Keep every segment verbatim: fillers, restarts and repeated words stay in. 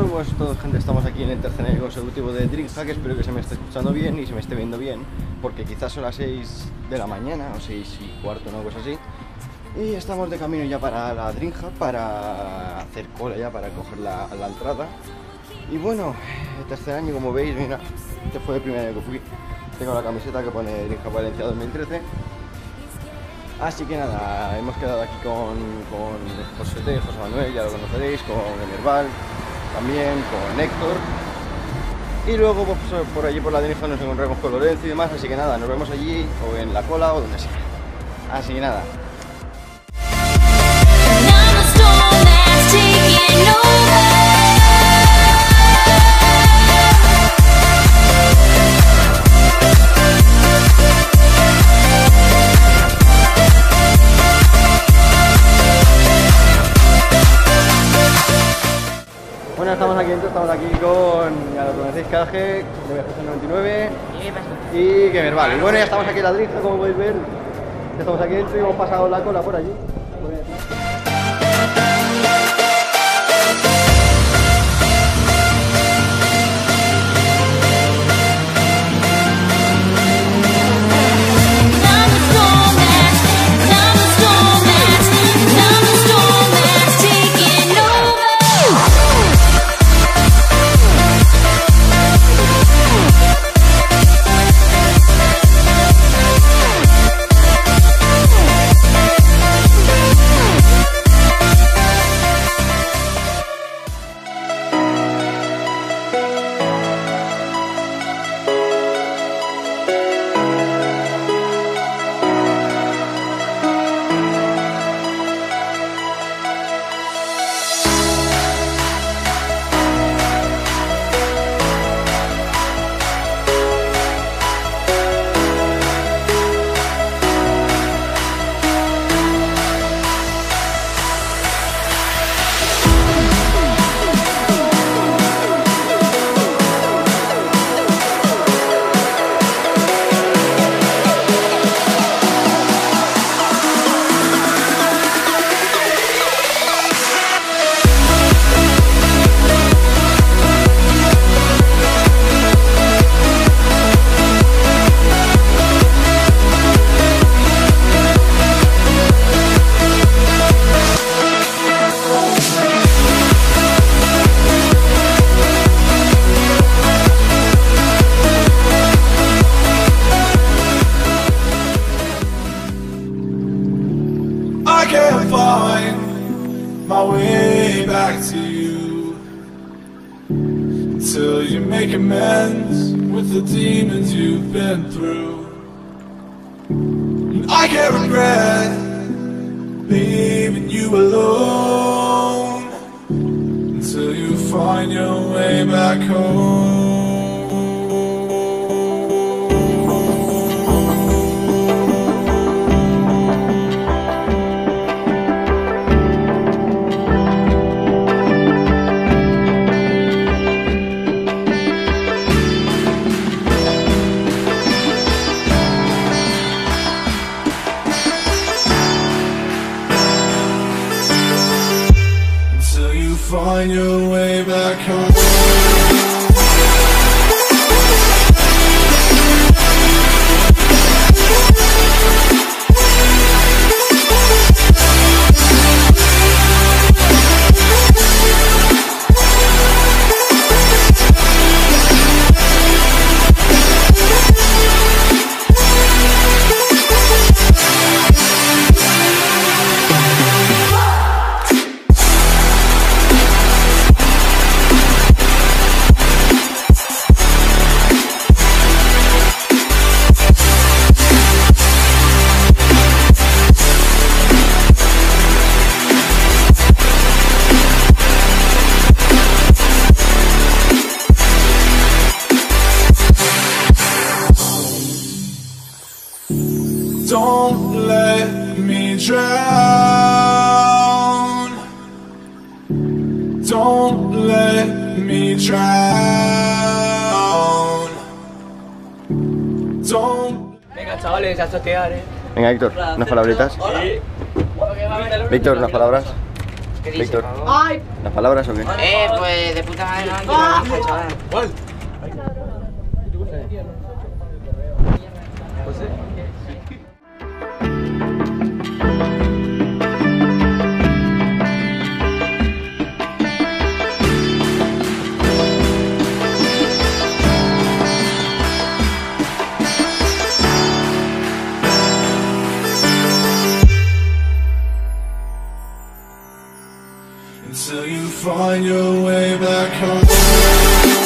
todos, pues todos, gente, estamos aquí en el tercer año consecutivo de DreamHack. Espero que se me esté escuchando bien y se me esté viendo bien, porque quizás son las seis de la mañana o seis y cuarto, una cosa así. Y estamos de camino ya para la DreamHack, para hacer cola ya, para coger la, la entrada. Y bueno, el tercer año, como veis, mira, este fue el primer año que fui. Tengo la camiseta que pone DreamHack Valencia dos mil trece. Así que nada, hemos quedado aquí con, con José T, José Manuel, ya lo conoceréis, con Enerval, también con Héctor. Y luego pues, por allí por la DreamHack nos encontramos con Lorenzo y demás, así que nada, nos vemos allí o en la cola o donde sea. Así que nada. Bueno, estamos aquí dentro, estamos aquí con, ya lo conocéis, K G, de B G C noventa y nueve y Gamerbal. Y bueno, ya estamos aquí en la DreamHack, como podéis ver. Ya estamos aquí dentro y hemos pasado la cola por allí. My way back to you until you make amends with the demons you've been through. And I can't regret leaving you alone until you find your way back home. Find your way back home. Don't let me drown. Don't let me drown. Don't. Venga, chavales, a chotear, eh. Venga, Héctor, unas palabritas. Víctor, unas palabras. ¿Qué dice, Víctor, por favor? ¡Ay! ¿las palabras o qué? Eh, pues de puta madre no quiero bajar, chaval. Until you find your way back home.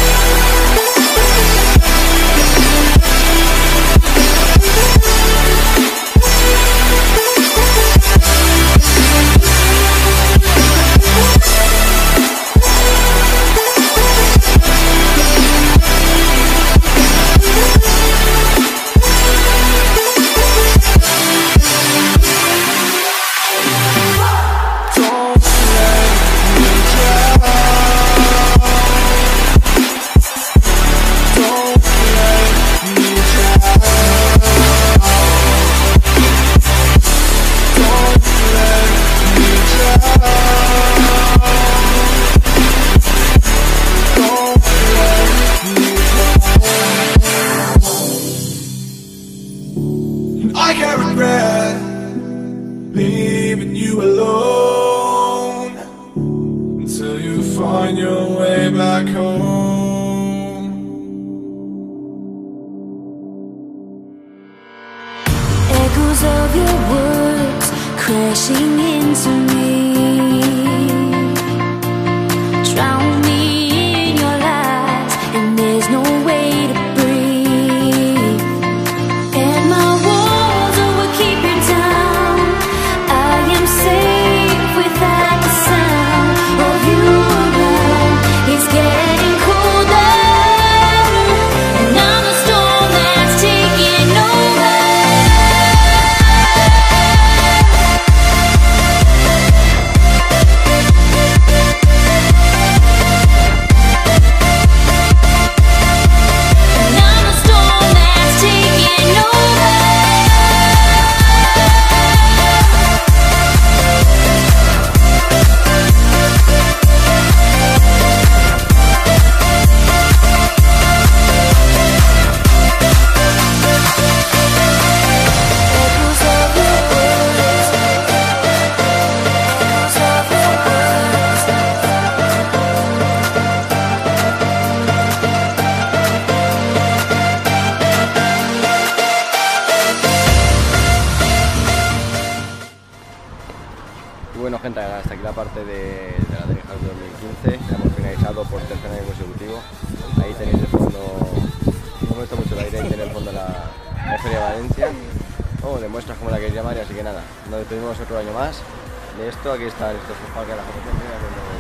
I can't regret leaving you alone until you find your way back home. Echoes of your words crashing into me, drown me in your lies, and there's no way to breathe. And my walls are what keep you down. I am safe without the sound of you around. It's getting colder, and I'm the storm that's taking over. Y bueno, gente, hasta aquí la parte de, de la Dreamhack dos mil quince. La hemos finalizado por tercer año consecutivo. Ahí tenéis de fondo, no me gusta mucho el aire, ahí tenéis el fondo la, la Feria de Valencia. Oh, de muestras como la queréis llamar, y así que nada, nos despedimos otro año más de esto. Aquí están estos sofás que la fotografía.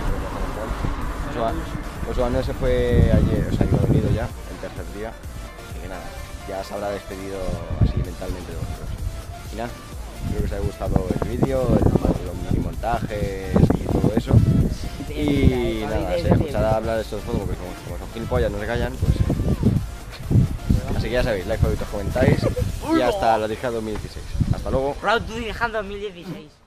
Josué no se fue ayer, o sea, no ha venido ya, el tercer día. Así que nada, ya se habrá despedido así mentalmente de vosotros. Y nada, espero que os haya gustado el vídeo, los mini montajes y todo eso. Y nada, se escuchará hablar de estos juegos porque como, como son gilipollas, no se callan, pues. Así que ya sabéis, like, favoritos, comentáis y hasta la Dreamhack dos mil dieciséis. Hasta luego. Road to Dreamhack dos mil dieciséis.